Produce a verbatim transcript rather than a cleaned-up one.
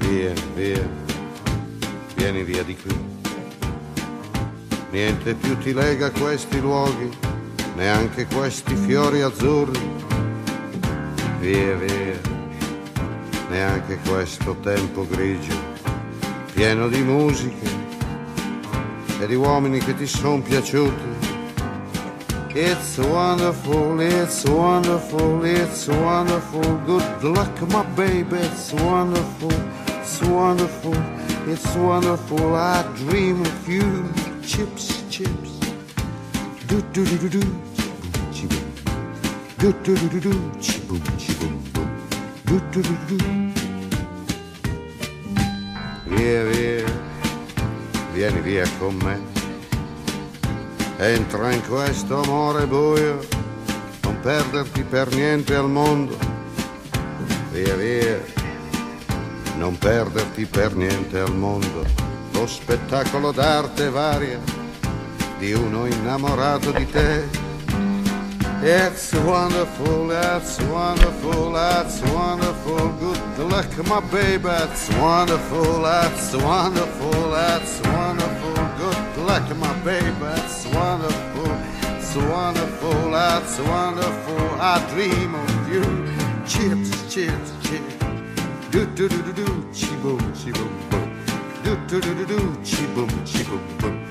Via, via, vieni via di qui. Niente più ti lega a questi luoghi, neanche questi fiori azzurri. Via, via, neanche questo tempo grigio, pieno di musiche e di uomini che ti son piaciuti. It's wonderful, it's wonderful, it's wonderful. Good luck, my baby, it's wonderful, it's wonderful, it's wonderful. I dream of you. Chips, chips. Do do do do do. Chi-boom, chi-boom. Do do do do do. Chi-boom, chi-boom, boom. Do do do do do. Via, via, vieni via con me. Entra in questo amore buio, non perderti per niente al mondo. Via, via, non perderti per niente al mondo. Lo spettacolo d'arte varia di uno innamorato di te. It's wonderful, it's wonderful, it's wonderful. Good luck, my baby, it's wonderful, it's wonderful, it's wonderful. Good luck, my baby, it's wonderful, it's wonderful, it's wonderful. I dream of you. Chips, chips, chips. Do do do do do, chi boom, chi boom boom. Do do do do do, chi boom, chi boom boom.